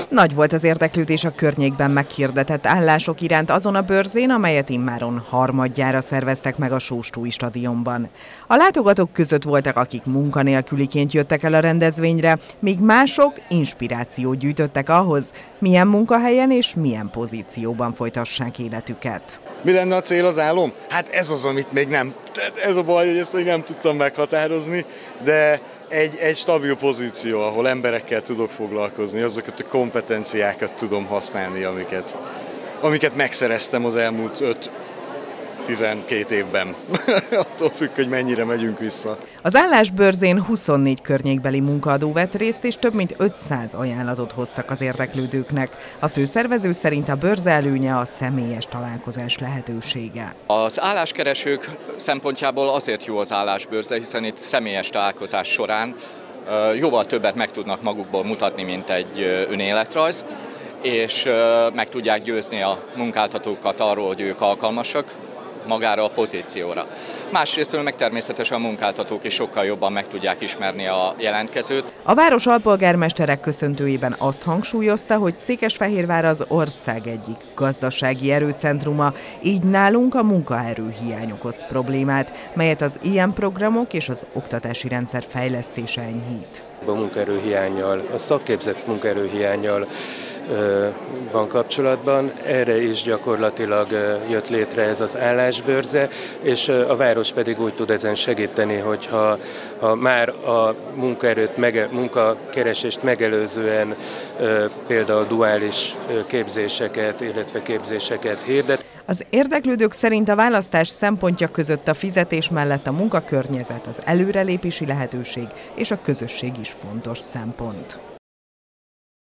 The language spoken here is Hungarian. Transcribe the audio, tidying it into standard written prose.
Nagy volt az érdeklődés a környékben meghirdetett állások iránt azon a bőrzén, amelyet immáron harmadjára szerveztek meg a Sóstói stadionban. A látogatók között voltak, akik munkanélküliként jöttek el a rendezvényre, míg mások inspirációt gyűjtöttek ahhoz, milyen munkahelyen és milyen pozícióban folytassák életüket. Mi lenne a cél, az álom? Hát ez az, amit még nem. Ez a baj, hogy ezt még nem tudtam meghatározni, de egy stabil pozíció, ahol emberekkel tudok foglalkozni, azokat a kompetenciákat tudom használni, amiket megszereztem az elmúlt 5-12 évben. Attól függ, hogy mennyire megyünk vissza. Az állásbőrzén 24 környékbeli munkaadó vett részt, és több mint 500 ajánlatot hoztak az érdeklődőknek. A főszervező szerint a bőrz előnye a személyes találkozás lehetősége. Az álláskeresők szempontjából azért jó az állásbőrze, hiszen itt személyes találkozás során jóval többet meg tudnak magukból mutatni, mint egy önéletrajz, és meg tudják győzni a munkáltatókat arról, hogy ők alkalmasak magára a pozícióra. Másrésztről meg természetesen a munkáltatók is sokkal jobban meg tudják ismerni a jelentkezőt. A város alpolgármesterek köszöntőjében azt hangsúlyozta, hogy Székesfehérvár az ország egyik gazdasági erőcentruma, így nálunk a munkaerőhiány okoz problémát, melyet az ilyen programok és az oktatási rendszer fejlesztése enyhít. A munkaerőhiánnyal, a szakképzett munkaerőhiánnyal van kapcsolatban, erre is gyakorlatilag jött létre ez az állásbőrze, és a város pedig úgy tud ezen segíteni, hogyha már a munkakeresést megelőzően például duális képzéseket, illetve képzéseket hirdet. Az érdeklődők szerint a választás szempontja között a fizetés mellett a munkakörnyezet, az előrelépési lehetőség és a közösség is fontos szempont.